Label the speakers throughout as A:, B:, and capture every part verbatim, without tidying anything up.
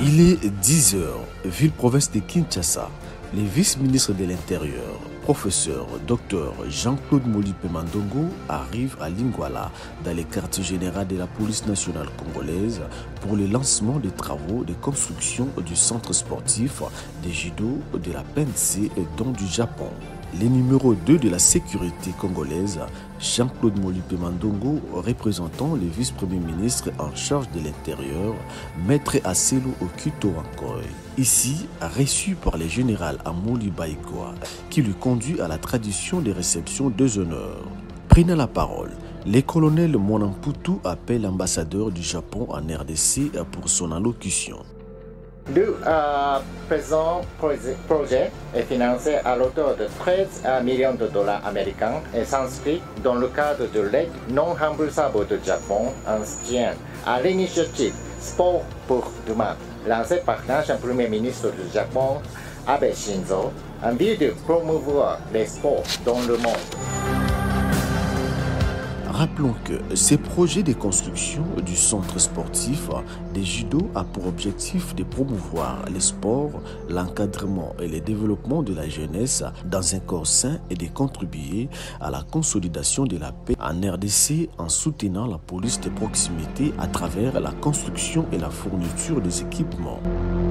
A: Il est dix heures, ville-province de Kinshasa. Les vice-ministres de l'Intérieur, professeur docteur Jean-Claude Molipe Mandongo, arrivent à Lingwala, dans les quartiers généraux de la police nationale congolaise, pour le lancement des travaux de construction du centre sportif de judo de la P N C dont du Japon. Le numéro deux de la sécurité congolaise, Jean-Claude Molipe Mandongo, représentant le vice-premier ministre en charge de l'Intérieur, Maître Asselo Okuto Ankoy. Ici, reçu par le général Amoli Baïkoa, qui lui conduit à la tradition des réceptions des honneurs. Prenant la parole, le colonel Monamputu appelle l'ambassadeur du Japon en R D C pour son allocution.
B: Le euh, présent projet est financé à l'auteur de treize millions de dollars américains et s'inscrit dans le cadre de l'aide non remboursable du Japon en soutien à l'initiative Sport pour demain, lancée par l'ancien Premier ministre du Japon, Abe Shinzo, en vue de promouvoir les sports dans le monde.
A: Rappelons que ces projets de construction du centre sportif de judo a pour objectif de promouvoir les sports, l'encadrement et le développement de la jeunesse dans un corps sain et de contribuer à la consolidation de la paix en R D C en soutenant la police de proximité à travers la construction et la fourniture des équipements.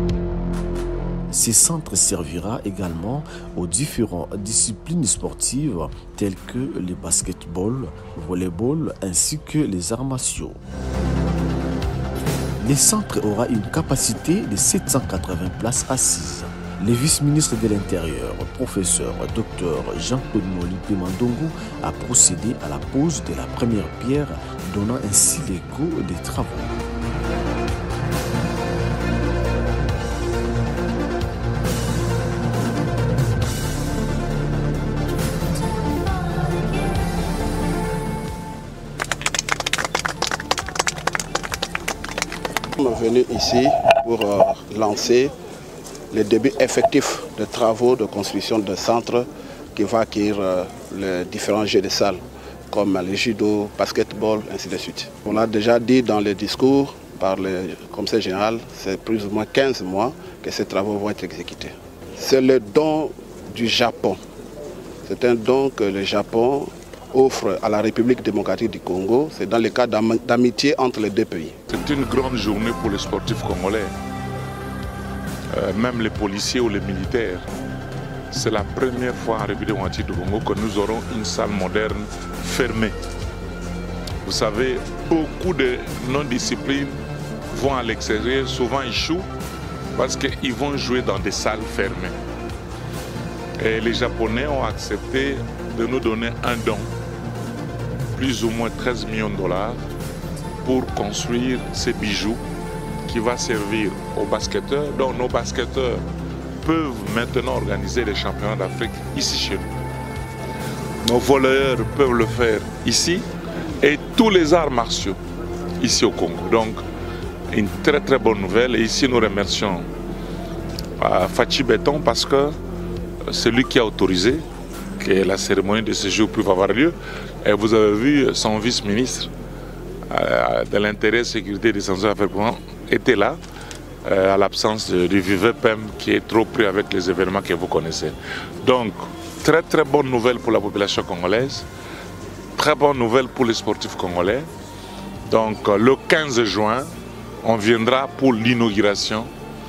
A: Ce centre servira également aux différentes disciplines sportives telles que le basketball, volleyball ainsi que les arts martiaux. Le centre aura une capacité de sept cent quatre-vingts places assises. Le vice-ministre de l'Intérieur, professeur docteur Jean-Claude Molipe Mandongo, a procédé à la pose de la première pierre, donnant ainsi les go des travaux.
C: Nous sommes venus ici pour euh, lancer le début effectif de travaux de construction de centre qui va accueillir euh, les différents jeux de salle comme le judo, basketball, ainsi de suite. On l'a déjà dit dans le discours par le commissaire général, c'est plus ou moins quinze mois que ces travaux vont être exécutés. C'est le don du Japon. C'est un don que le Japon offre à la République démocratique du Congo. C'est dans le cadre d'amitié entre les deux pays.
D: C'est une grande journée pour les sportifs congolais, euh, même les policiers ou les militaires. C'est la première fois en République démocratique du Congo que nous aurons une salle moderne fermée. Vous savez, beaucoup de non-disciplines vont à l'extérieur, souvent échouent parce qu'ils vont jouer dans des salles fermées. Et les Japonais ont accepté de nous donner un don, plus ou moins treize millions de dollars, pour construire ces bijoux qui va servir aux basketteurs. Donc nos basketteurs peuvent maintenant organiser les championnats d'Afrique ici chez nous. Nos volleyeurs peuvent le faire ici et tous les arts martiaux ici au Congo. Donc une très très bonne nouvelle et ici nous remercions euh, Fachi Béton parce que c'est lui qui a autorisé que la cérémonie de ce jour puisse avoir lieu. Et vous avez vu son vice-ministre euh, de l'intérêt, sécurité et des affaires était là, euh, à l'absence du vieux P E M qui est trop pris avec les événements que vous connaissez. Donc, très très bonne nouvelle pour la population congolaise, très bonne nouvelle pour les sportifs congolais. Donc, le quinze juin, on viendra pour l'inauguration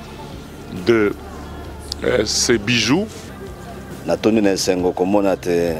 D: de euh, ces bijoux.
E: Natoni Nesengo komona te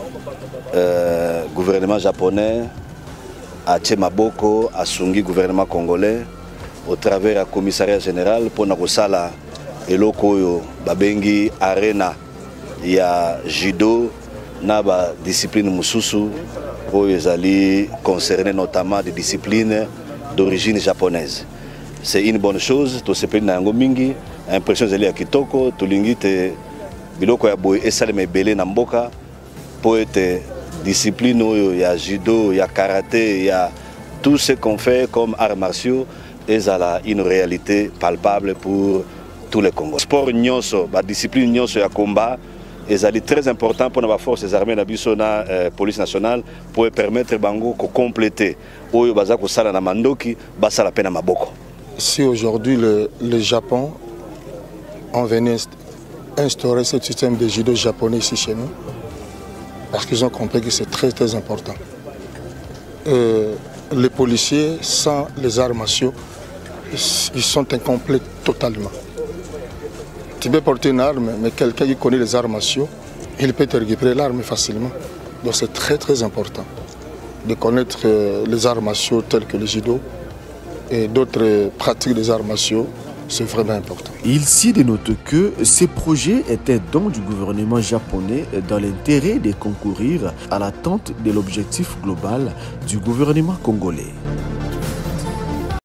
E: euh, gouvernement japonais a maboko asungi gouvernement congolais au travers du commissariat général pour na kosala eloko oyo babengi arena ya judo na ba discipline mususu oyo ezali concerné notamment des disciplines d'origine japonaise. C'est une bonne chose, to sepeli na yango mingi, impression ezali ya kitoko, tolingi te biloko ya boye esalema ebele na mboka po ete discipline oyo ya judo, ya karaté, ya tout ce qu'on fait comme arts martiaux ezala une réalité palpable pour tous les Congolais. Sport nyonso, ba discipline nyonso ya combat ezali très important pour les forces armées na biso na euh, police nationale pour permettre bango ko compléter oyo baza ko sala na mandoki basala pe na maboko.
F: si aujourd'hui le, le Japon ont venu instaurer ce système de judo japonais ici chez nous, parce qu'ils ont compris que c'est très très important. Euh, les policiers, sans les arts martiaux, ils sont incomplets totalement. Tu peux porter une arme, mais quelqu'un qui connaît les arts martiaux, il peut te récupérer l'arme facilement. Donc c'est très très important de connaître euh, les arts martiaux tels que le judo et d'autres pratiques des arts martiaux. C'est vraiment important.
A: Il s'y dénote que ces projets étaient don du gouvernement japonais dans l'intérêt de concourir à l'atteinte de l'objectif global du gouvernement congolais.